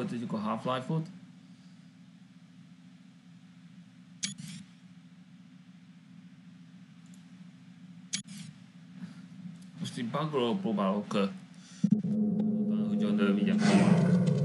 folytatjuk a Half-Life-ot. Most így bugról próbálok hogyan vigyem fel.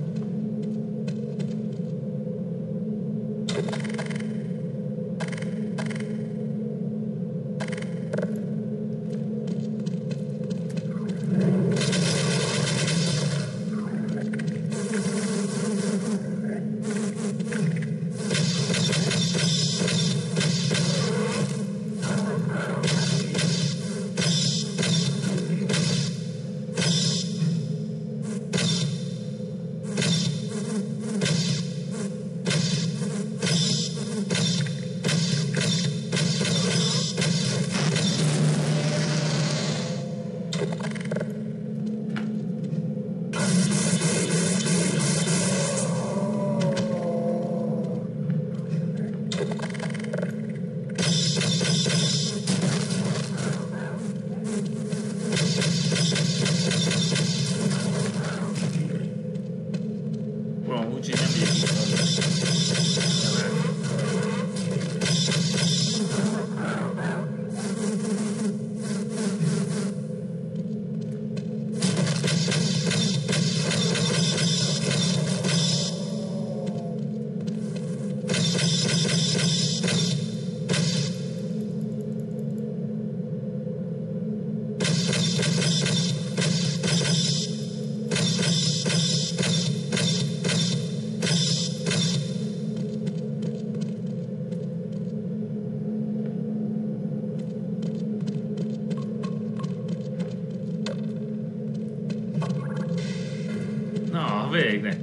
Végre.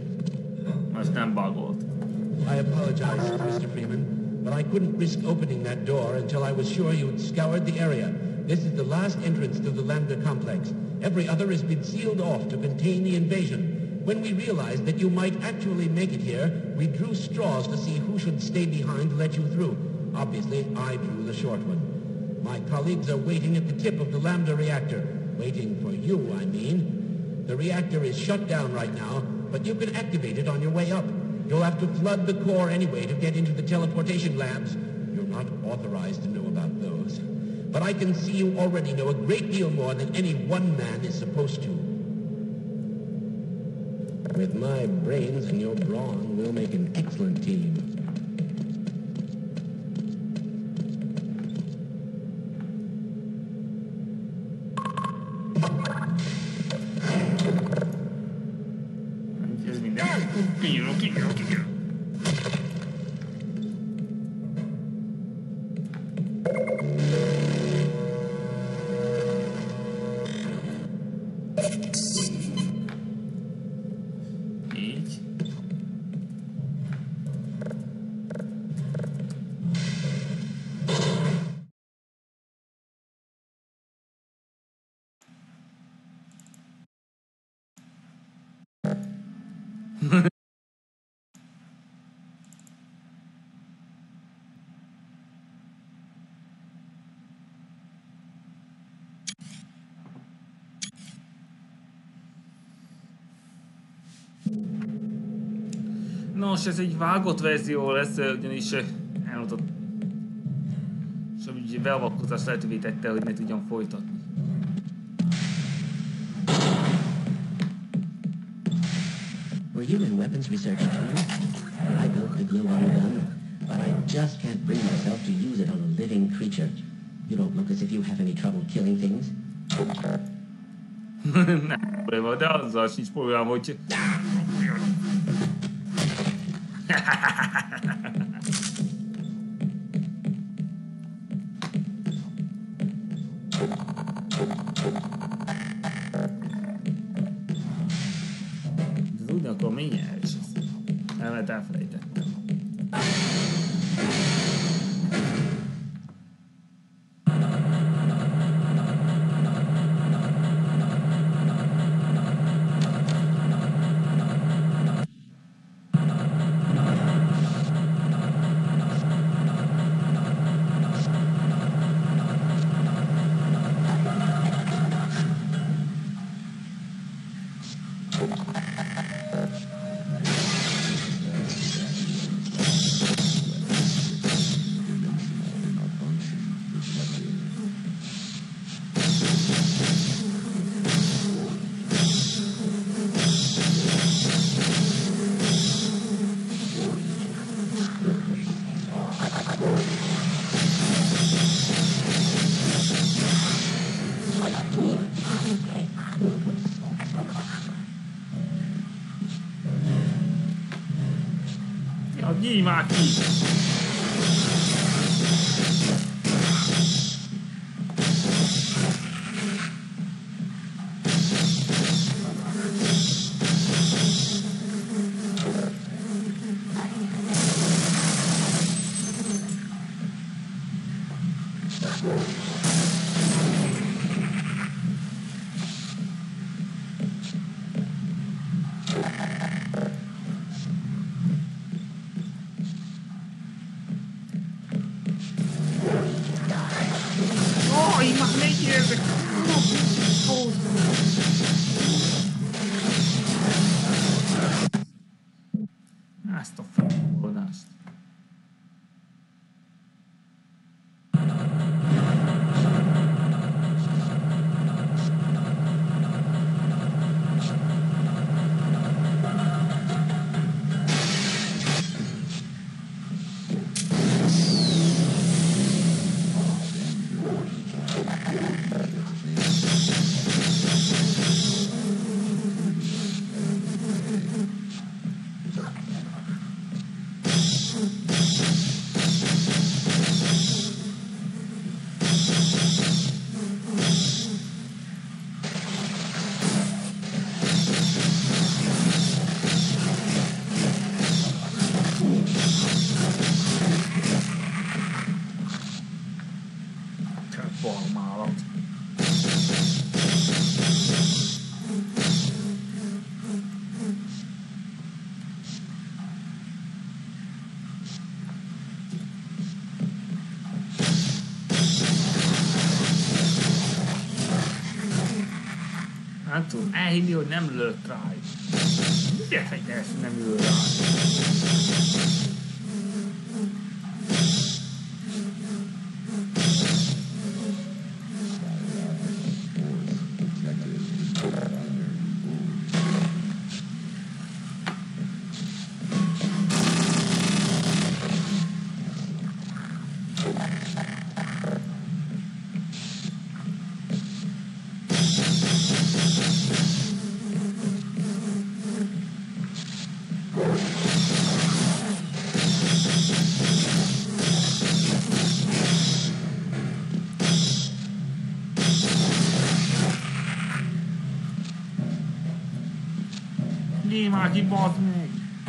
Most nem bugolt. I apologize, Mr. Freeman, but I couldn't risk opening that door until I was sure you'd scoured the area. This is the last entrance to the Lambda complex. Every other has been sealed off to contain the invasion. When we realized that you might actually make it here, we drew straws to see who should stay behind to let you through. Obviously, I drew the short one. My colleagues are waiting at the tip of the Lambda reactor. Waiting for you, I mean. The reactor is shut down right now, but you can activate it on your way up. You'll have to flood the core anyway to get into the teleportation labs. You're not authorized to know about those. But I can see you already know a great deal more than any one man is supposed to. With my brains and your brawn, we'll make an excellent team. Nos, ez egy vágott verzió lesz, ugyanis elmondott, és úgy beavatkozás lehetővé tette, hogy ne tudjam folytatni. Were you in weapons research too? I built the glue-on gun, but I just can't bring myself to use it on a living creature. You don't look as if you have any trouble killing things. Nem probléma, de azzal sincs probléma, hogy... Ez úgy akkor mindjárt is. Mert elfelejtettem. Nyíj már ki! Oj, mach mich hier! Ezt a felmolódást. Formállat. Nem tudom elhinni, hogy nem lőtt rá. Ugye, hogy ezt nem lő rá. Nyíj már ki, bazd meg!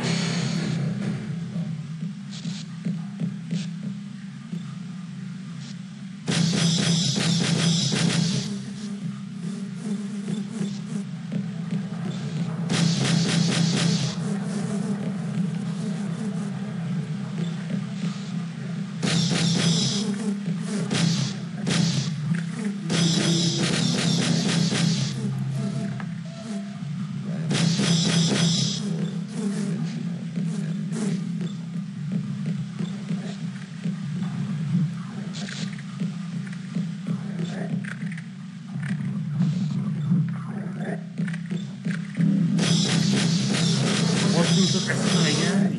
Most jutok ezt megjelni?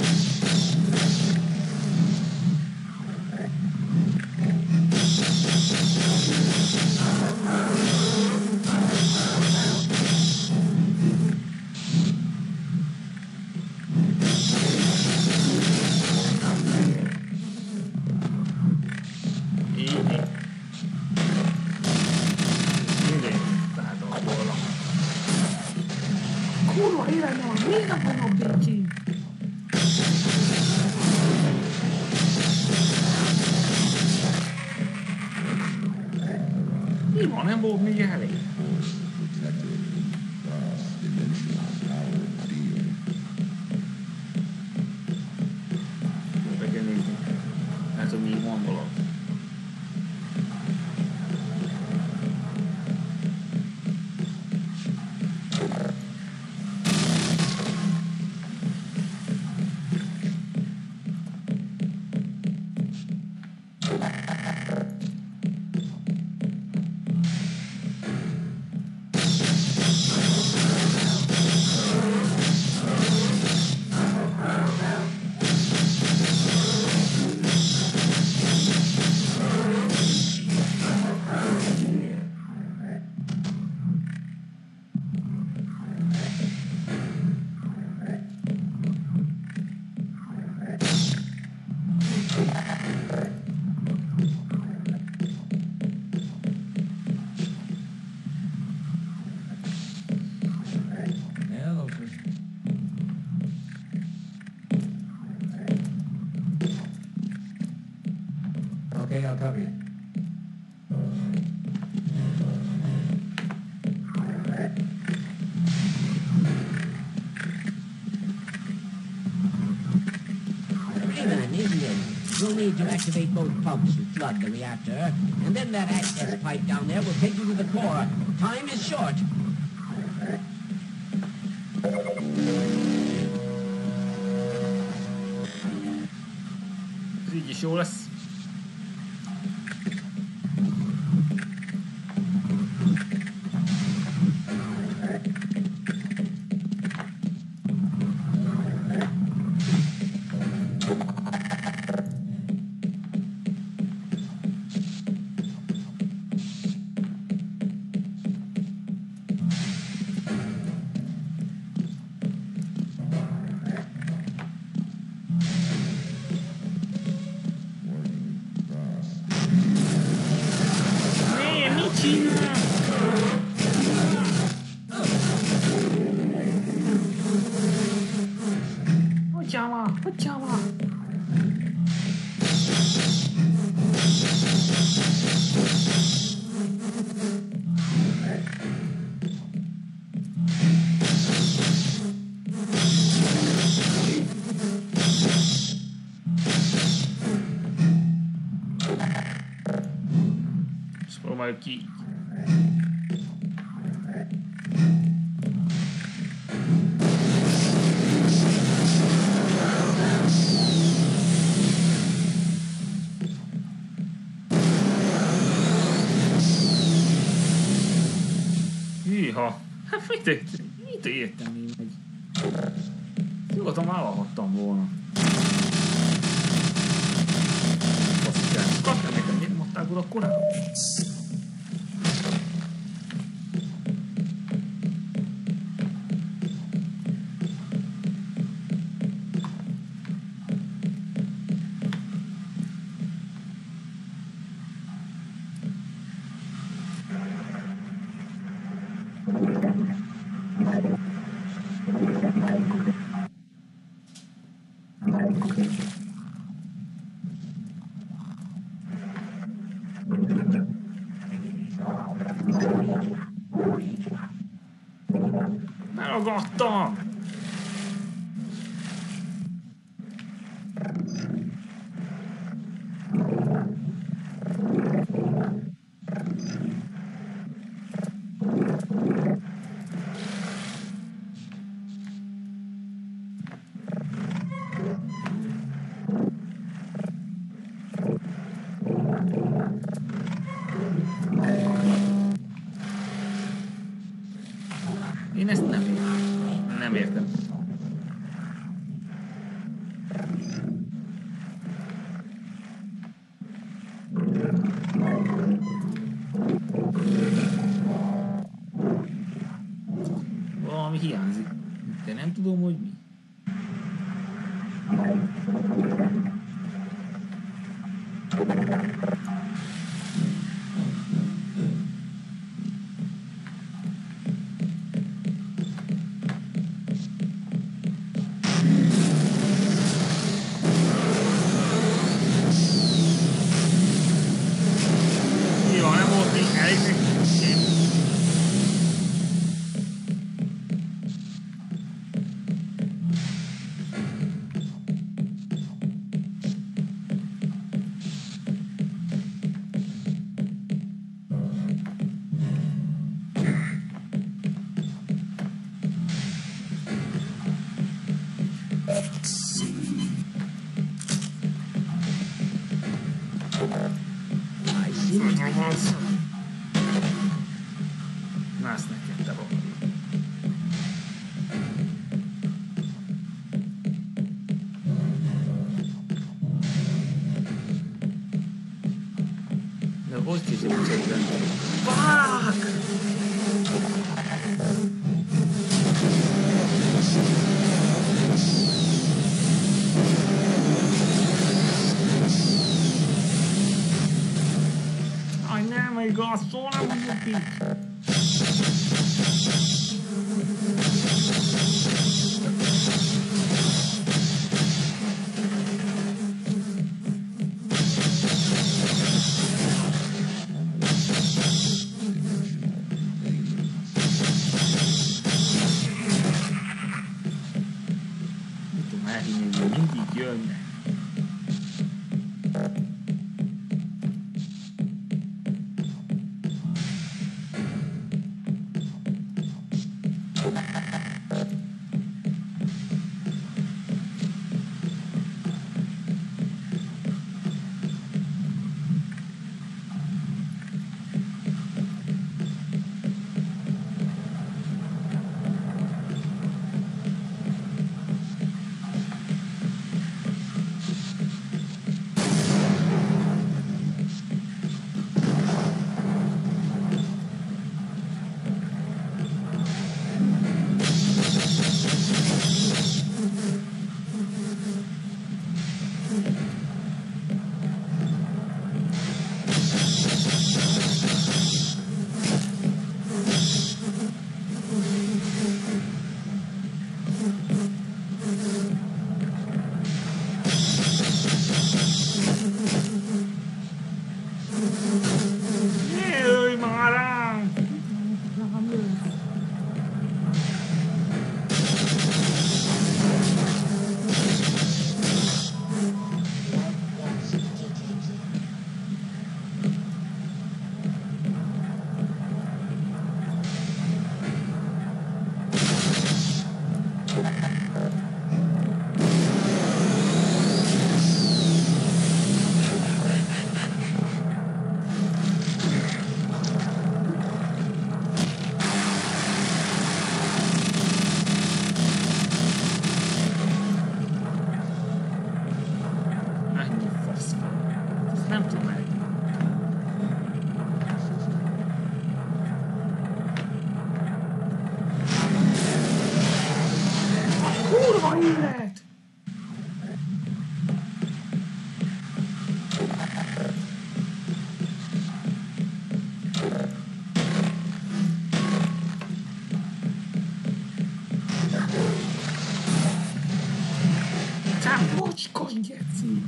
Kurva életben van, mindent vannak békén! Mi van, nem volt még elég? Be kell nézni. Hát, hogy még van valami. You'll need to activate both pumps to flood the reactor, and then that access pipe down there will take you to the core. Time is short. Ez így is jó lesz. Próbáljuk ki. Hűha! Hát mit értem én meg? Nyugodtan vállalhattam volna. Kaptam nekem, miért mondtál volna korábban? Megragadtam! Én ezt nem értem. Valami hiányzik, de nem tudom, hogy mi. Na, ezt neked te vagy. De hogy készítsük be? Fuck! Aj, nem, igaz, szó nem mondjuk így. élet! Csak mocskos geci!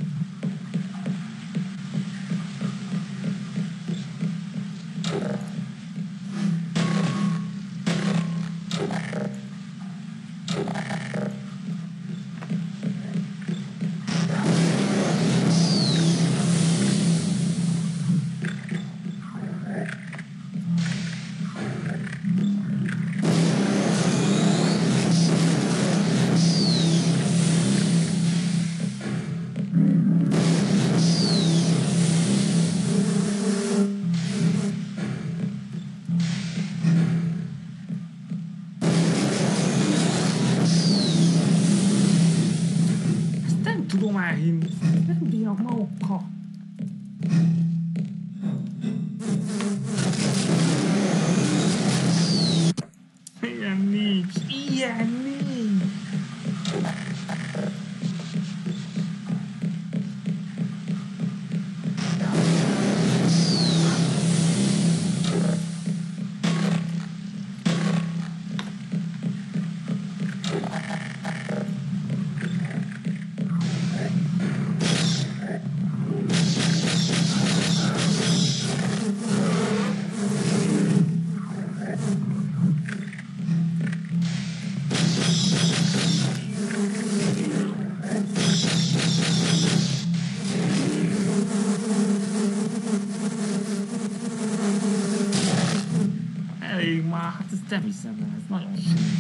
Nem tudom elhinni, nem bírok magukkal. Ilyen nincs, ilyen nincs. Elég már, hát ezt nem hiszem el, ez nagyon sűrű.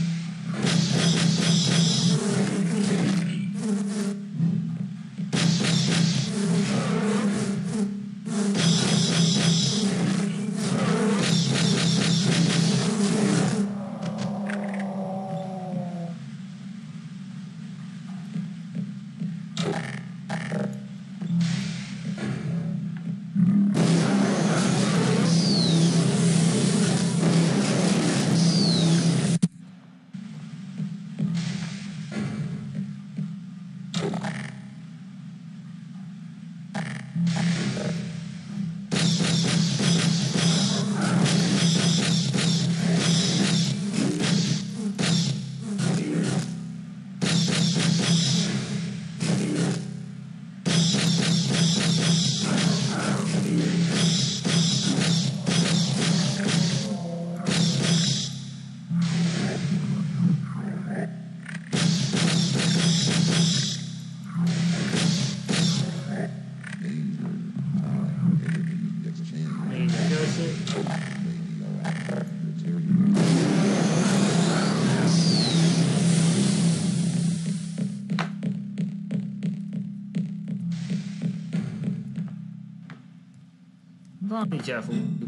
Valamit elfogjuk.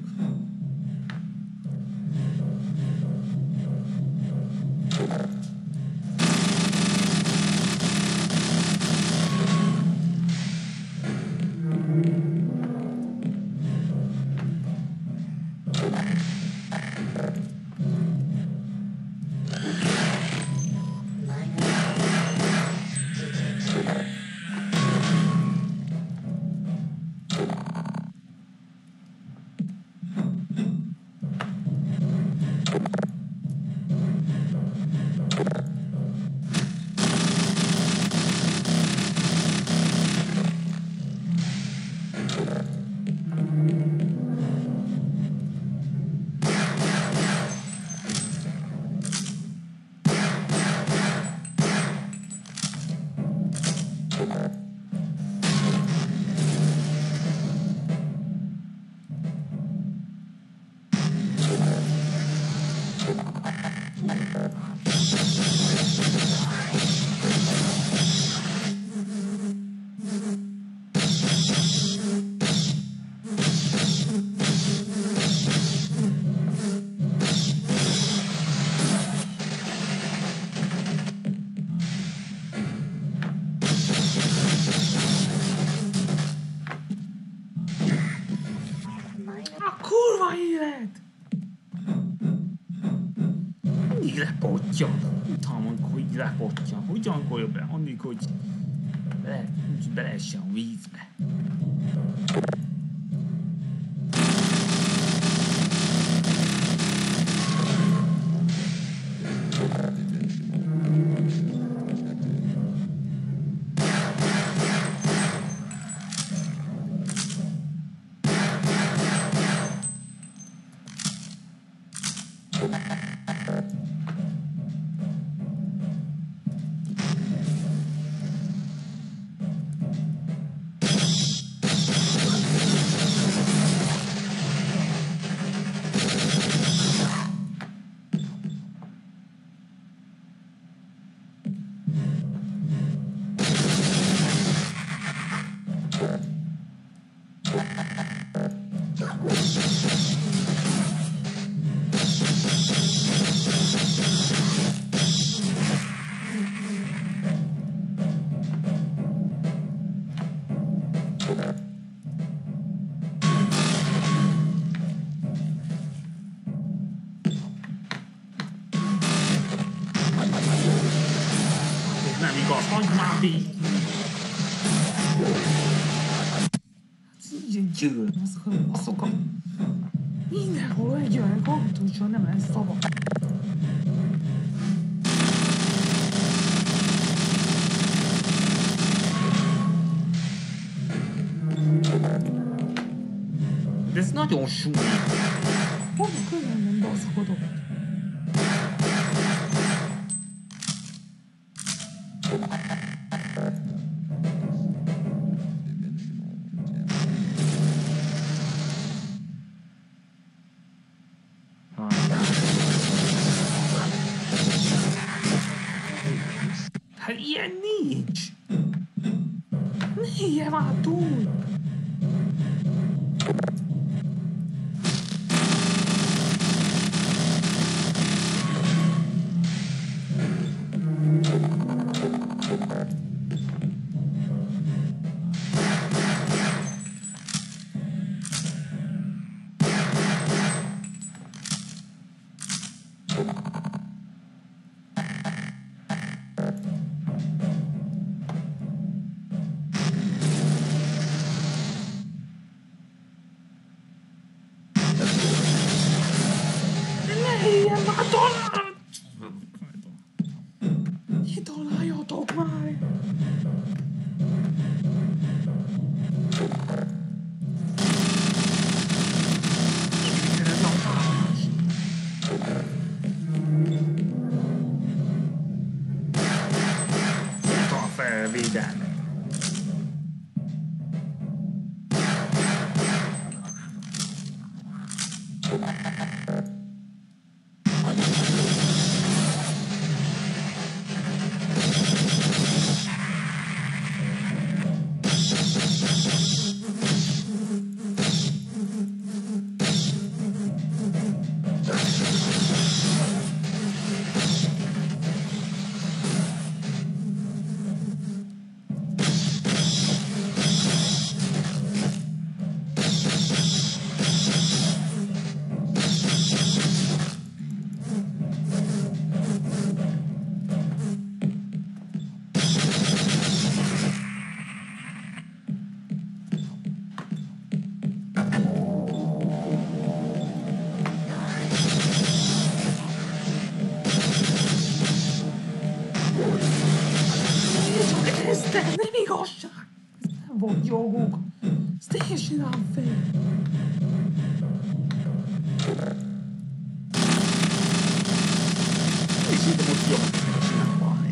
Mindig lepottyan. hatalmon, hogy rákotja. Hogyan golja be, annélkül, hogy beleessen a vízbe. Nem igaz, hagyd már végig! Ilyen győr, azokat... Mindenhol egy olyan kontuson nem lesz szava. De ez nagyon súly. Hova külön nem baszkodok? Hát ilyen nincs! Ne élj már túl! Találjatok már! Ez a más! A felvédelme! Nem igazság! Ez nem volt joguk! Ez teljesen unfair! És itt most jobb csinálni.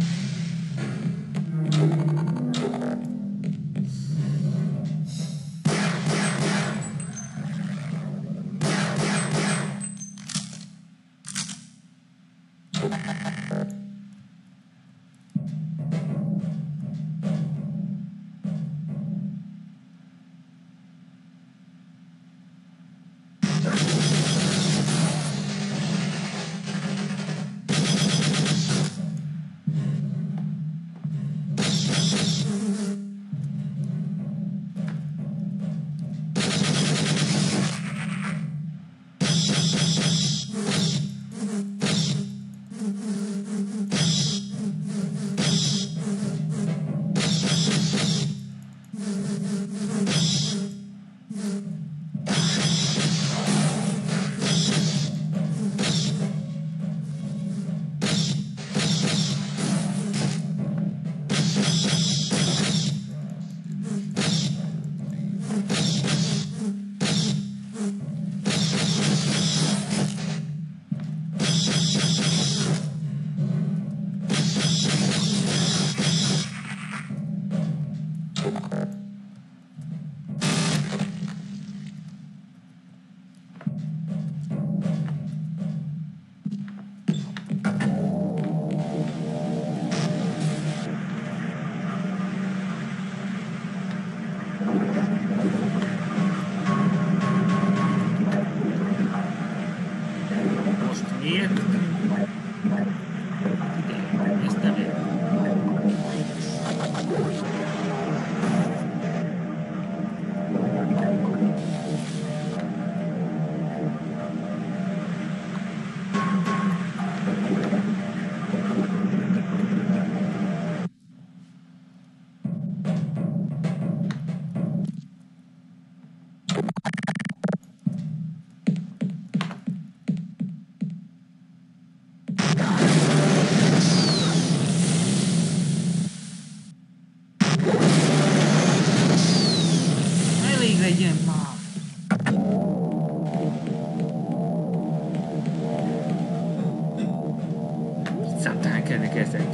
érdekelnek ezek?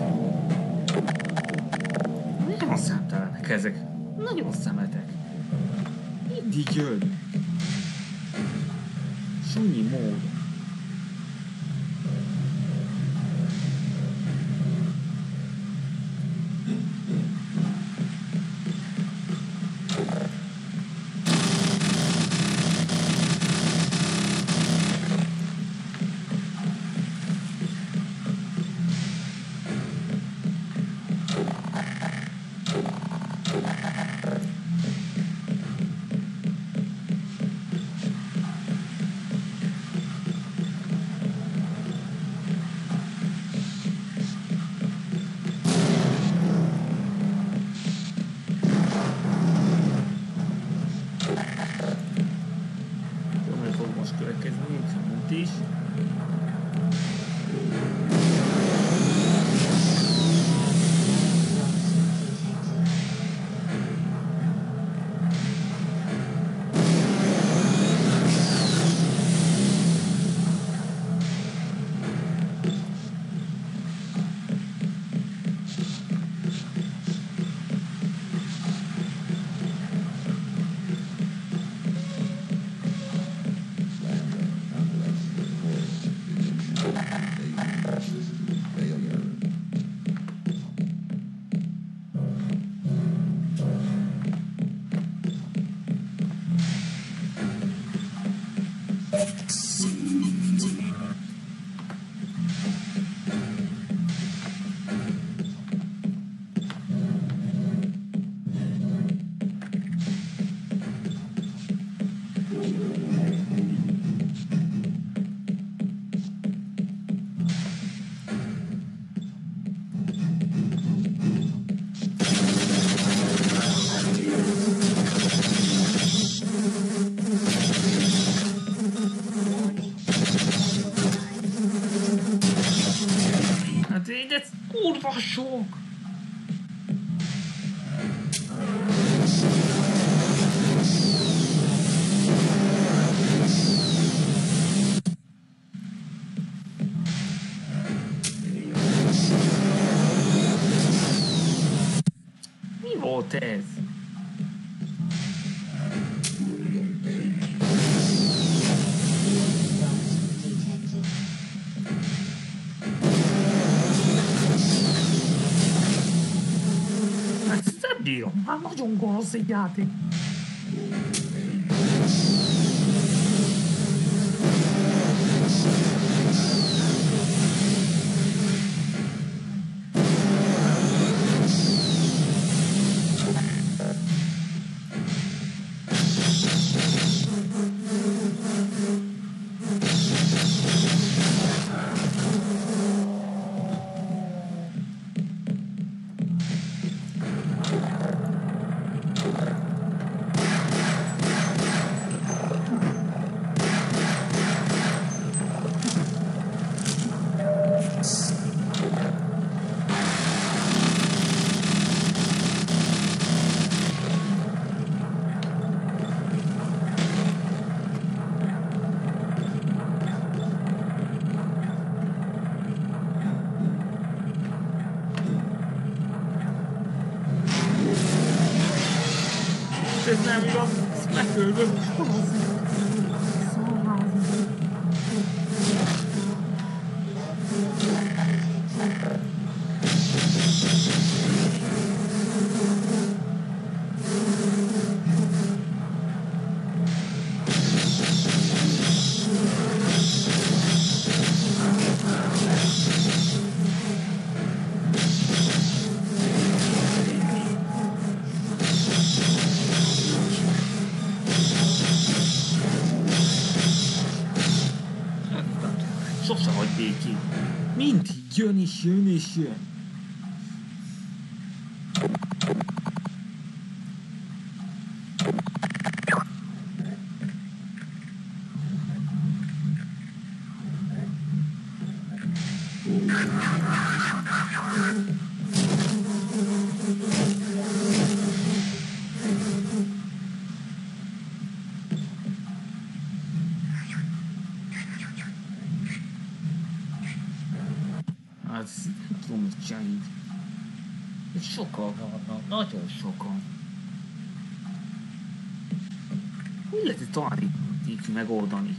Nagyon számtalanak ezek. Nagyon szemetek. Mindig jön. Semmi mód. Ez kurva sok! Mi volt ez? Bírom, már nagyon gonosz egy játék. Ez nem igaz, ezt megöldöm. Sose hagy békén. Mindig jön és jön és jön. Hát tudom mit csinálni. És sokan vannak, nagyon sokan. Hogy lehet itt találni, így megoldani?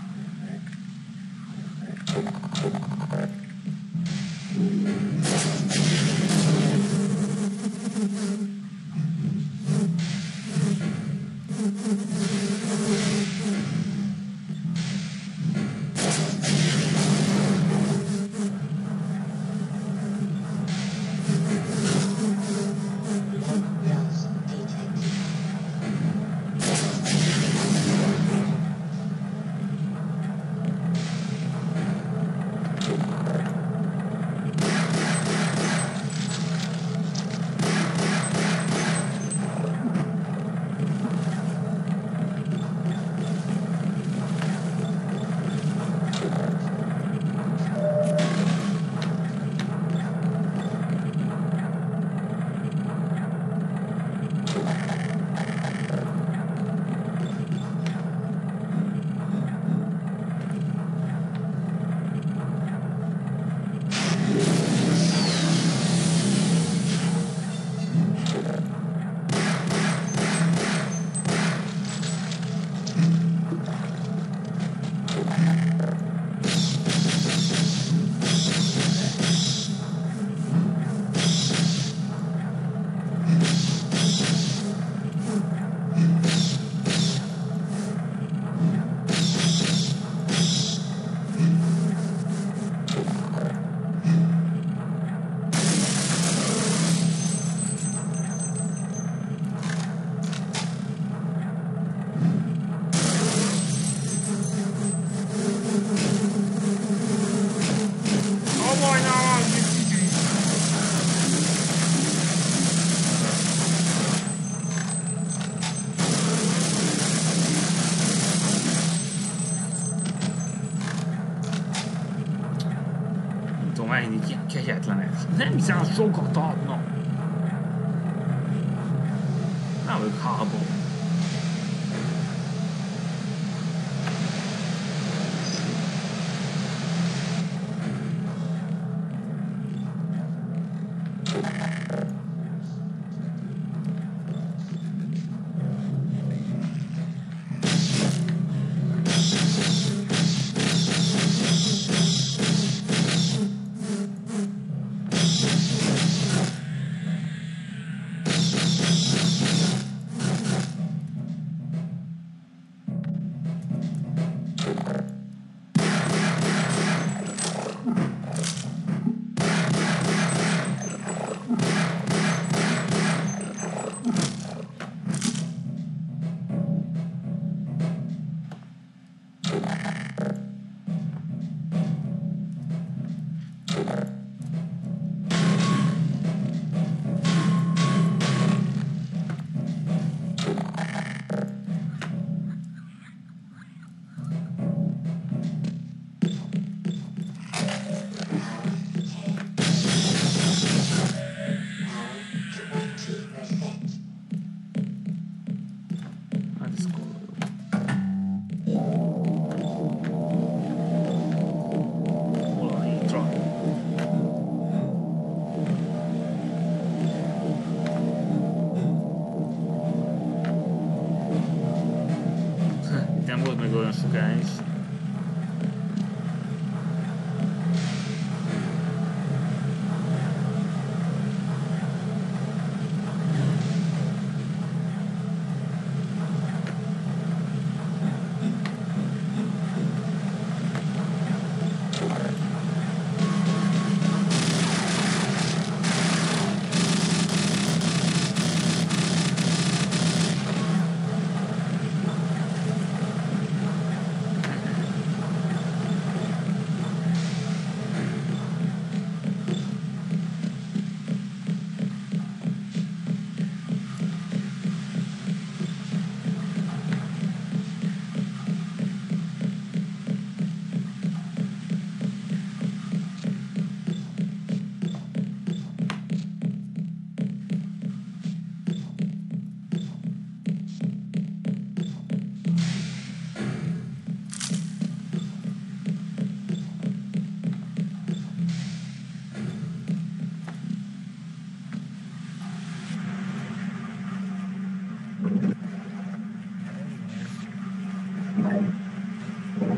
Nem hiszem, sokat adnak. Nem vagyok háború.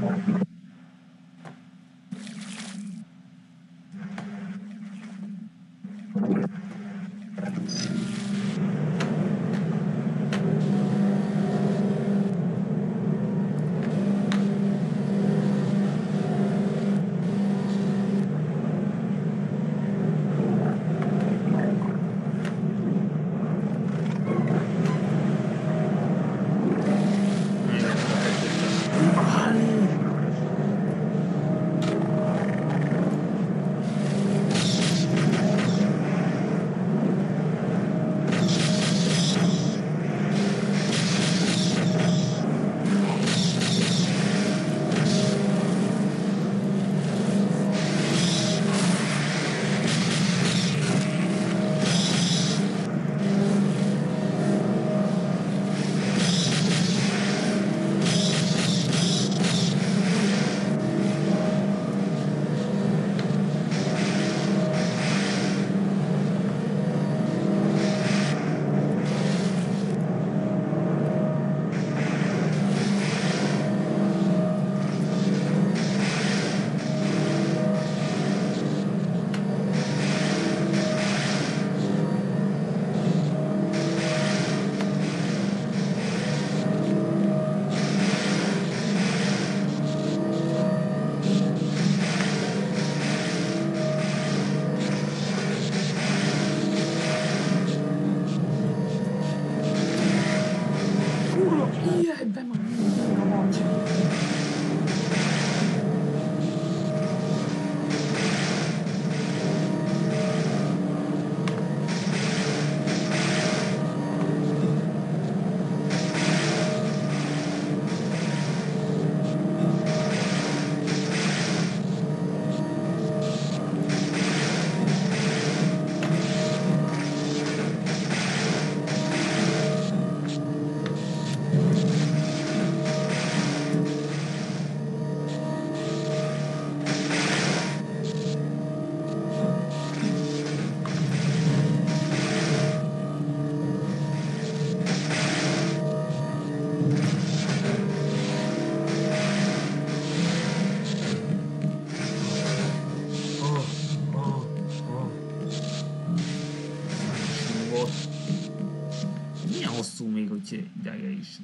ideje is.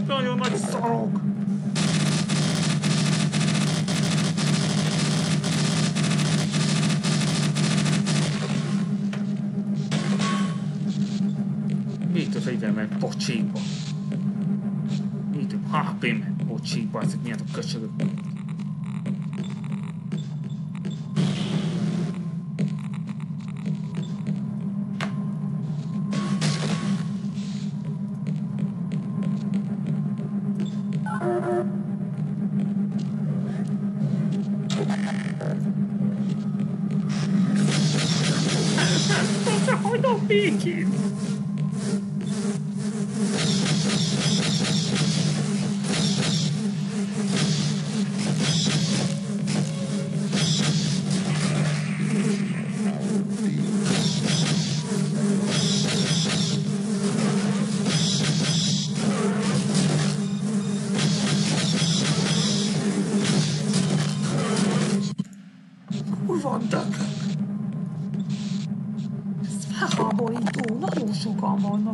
nagyon nagy szarok! Még több fegyver meg pocsékba. Még több HP meg pocsékba, ezek milyen a köcsögök. Hagyd a békén! Kurva dögök! Ez felháborító, nagyon sokan vannak.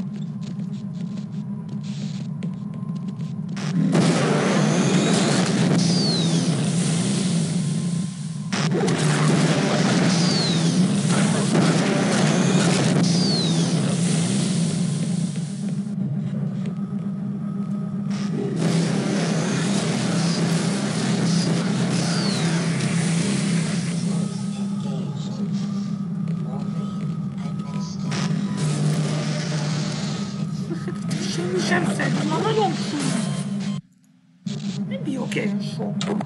Semmi sem szedni, már nagyon súlyos. Nem bírok ilyen sokkal.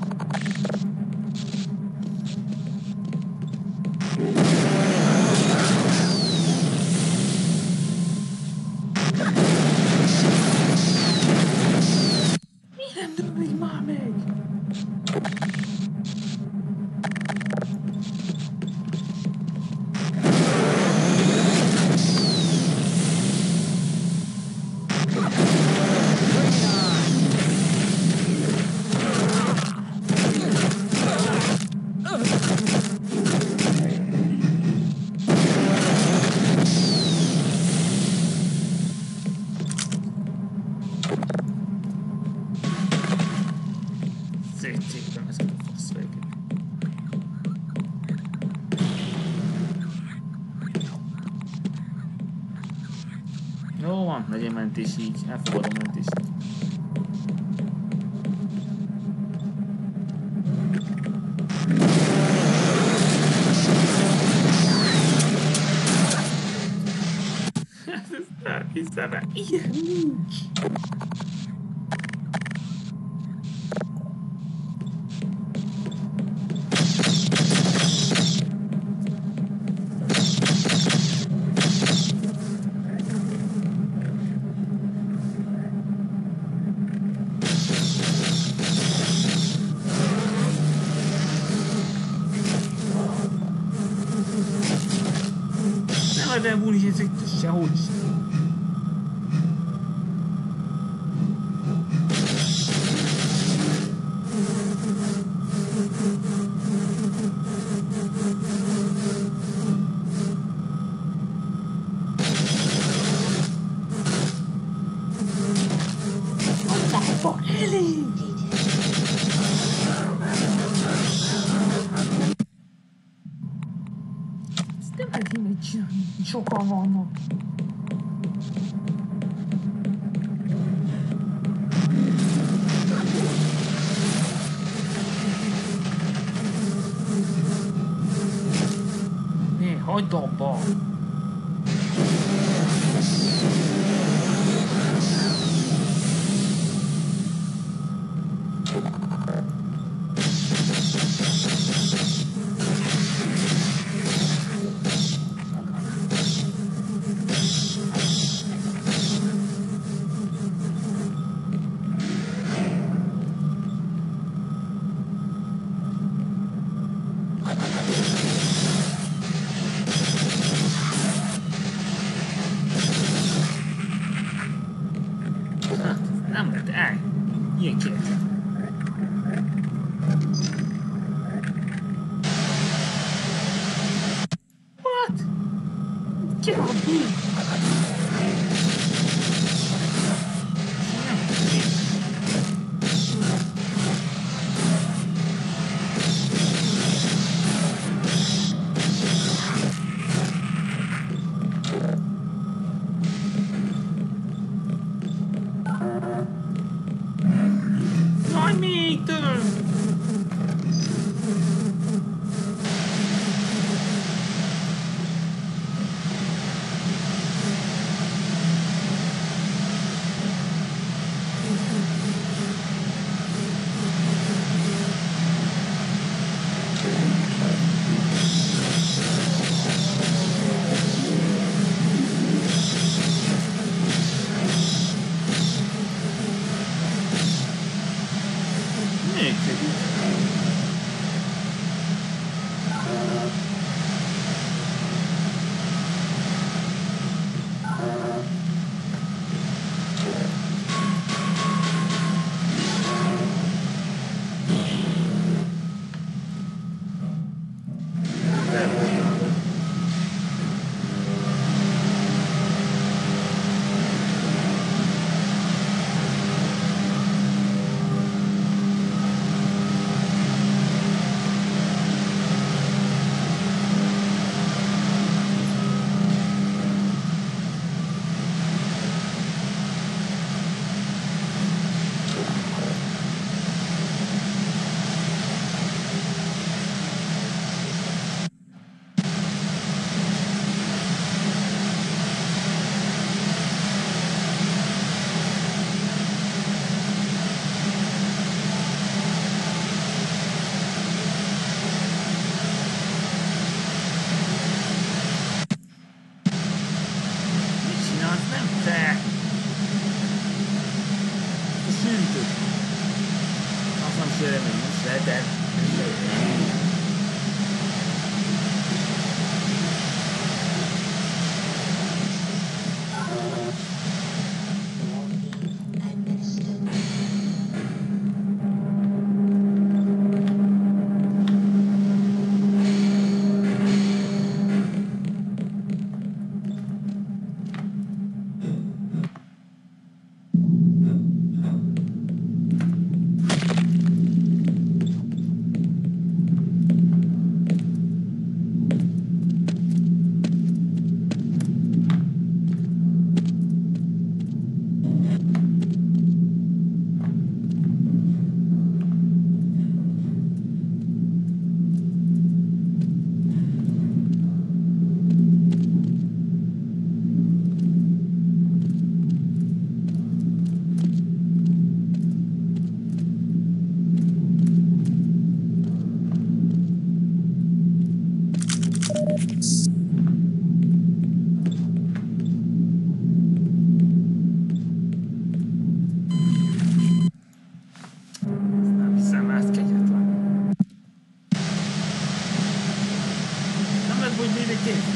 Mi nem dömlik már meg? Szétszéptem ezeket a faszvégét. Jó van, legyen mentés így, elfogadom mentést. Ezt nem hiszem el, ilyen nincs. Nem elmúlik ezek sehogy sem. What elég! Ezt nem lehet így megcsinálni, sokan vannak. Ne, hagyd abba! Nem lehet el. Ilyen két. What? Get off me! Nem. Nem hiszem, ez kegyetlen. Nem lehet, hogy mindig kész.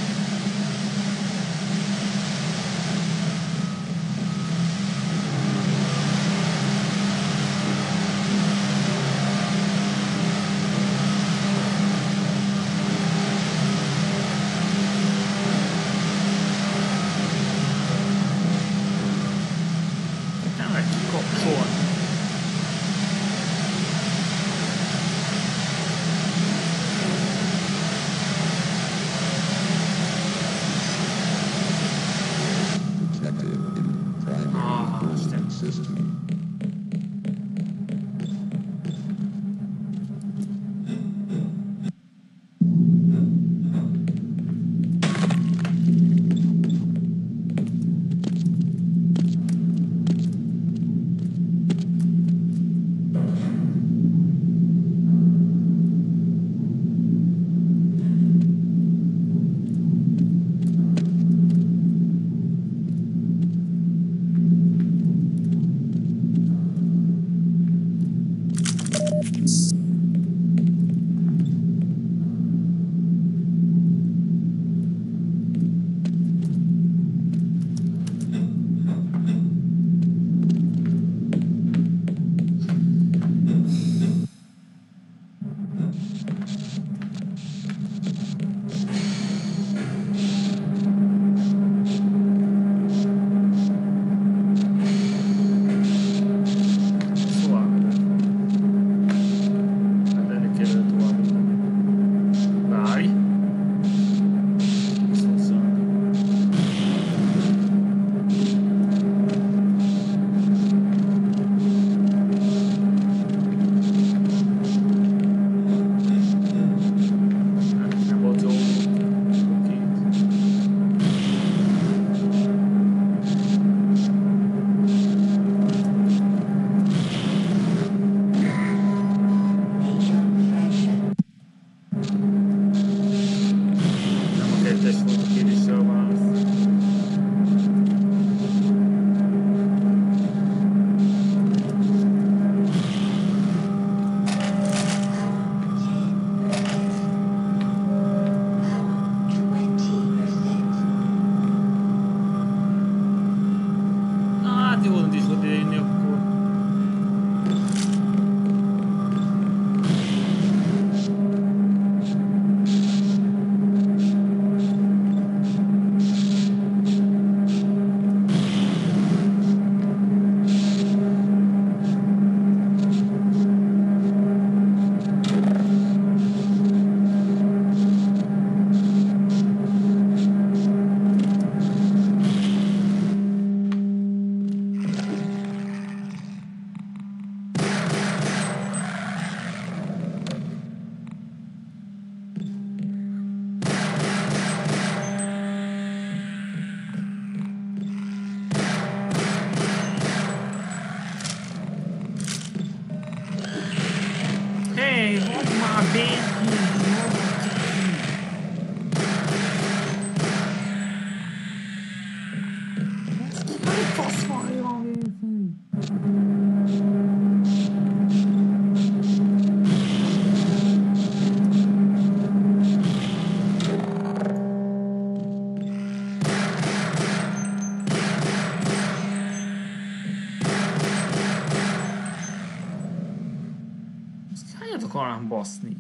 Akarnám baszni.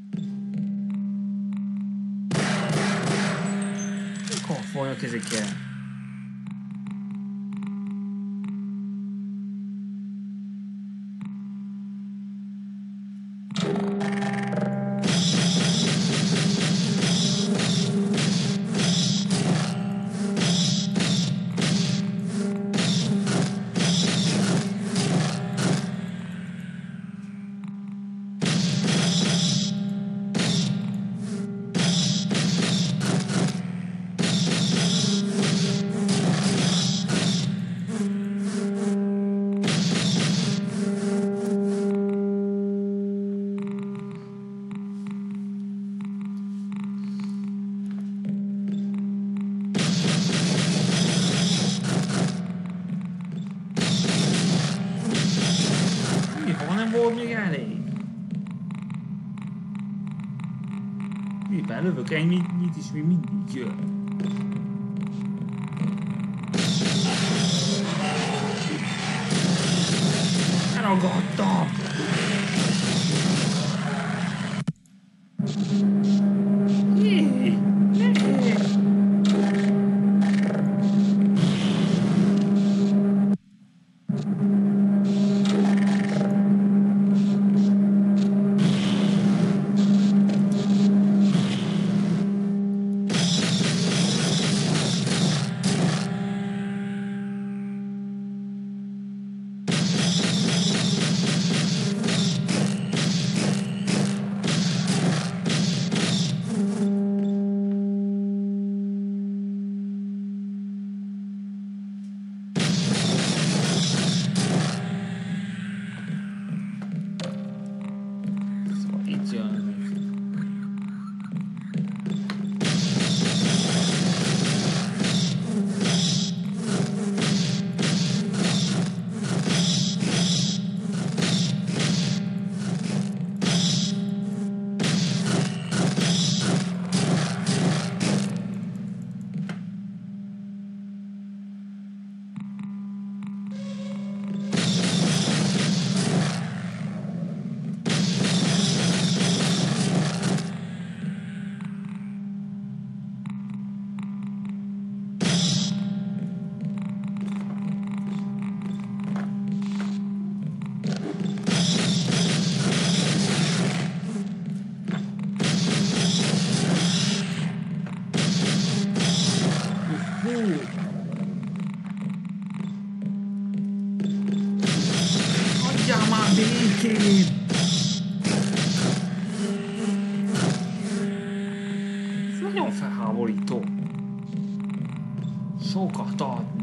Mikor folynak ezekkel? Lelövök ennyit is még mindig jön. Elragadtam! Adjál már békén! Ez nagyon felháborító. Sokat adni.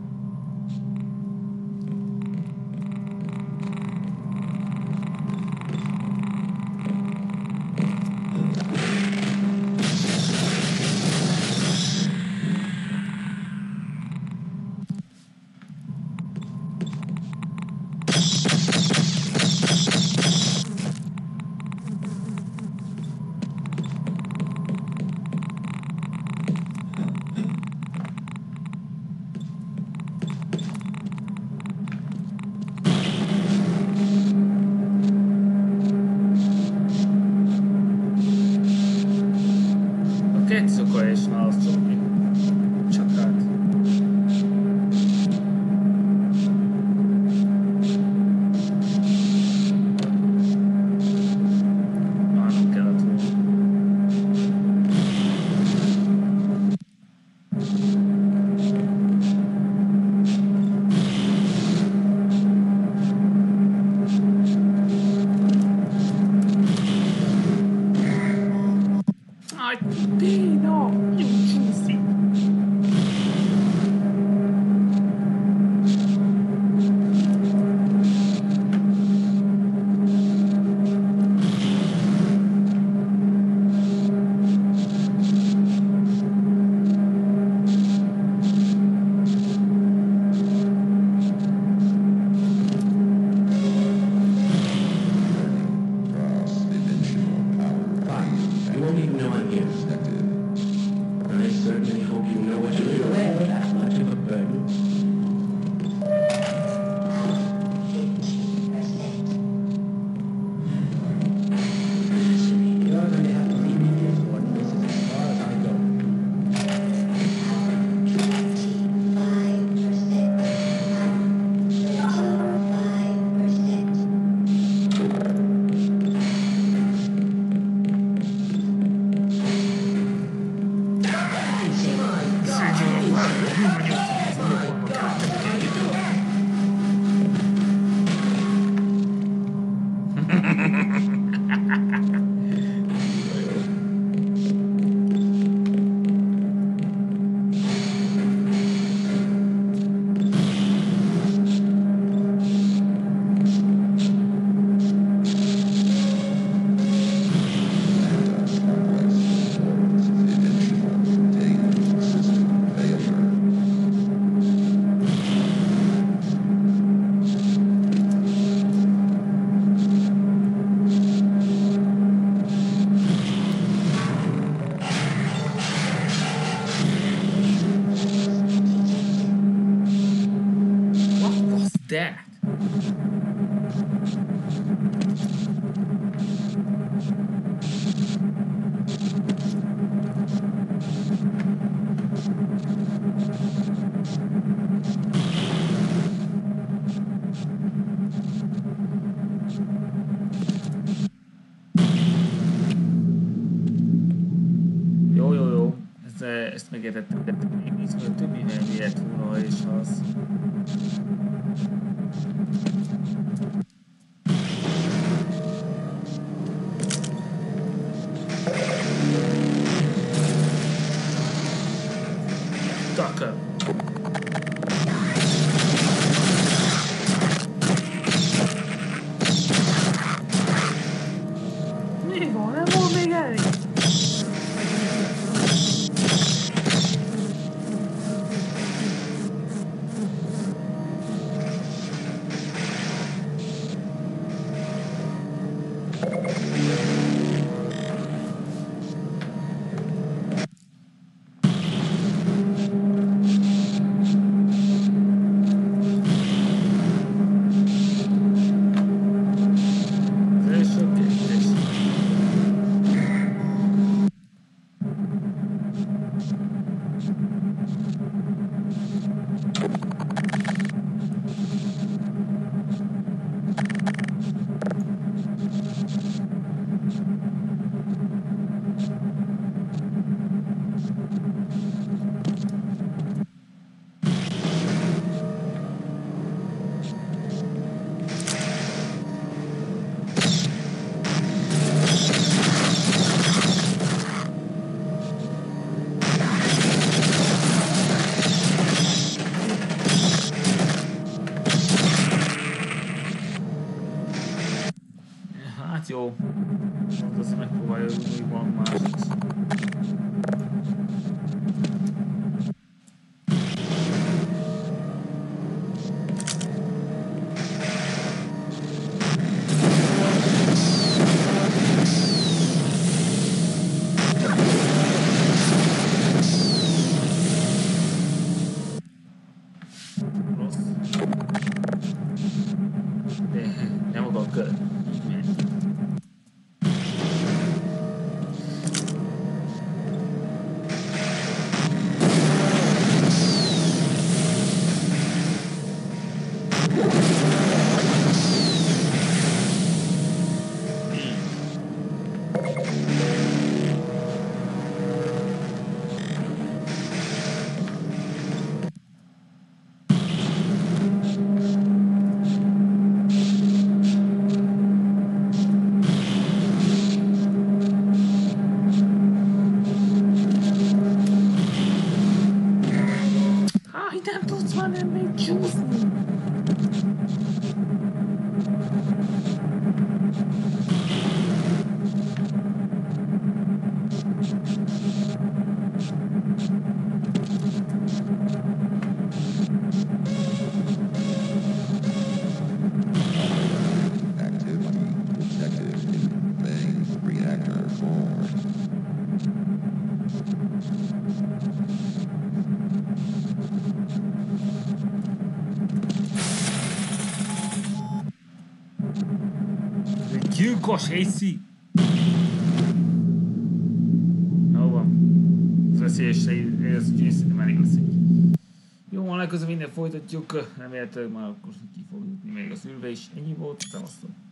Tetszöka és válaszolni. Csak hát. Már nem kellett volna. Aj, Dino! Jó csúszik! You won't even know I'm here. I certainly hope you know what you're doing. That much of a burden. You're going to have to leave me here, Gordon. This is as far as I go. that? Jó. Ezt megértettem, de még több mivel lett volna, és az... Tucker! Mi van? Nem volt még elég? Hát jó. Most azt megpróbálja, hogy van más. Rossz. De nem akar kör. Nem tudsz már nem még csúszni. Gyilkos Casey! Jó van. Az veszélyesre ez szerintem elég lesz. Jó van, legközelebb minden folytatjuk. Remélhetőleg már akkor ki fog jutni még az ülve is. Ennyi volt, szevasztok!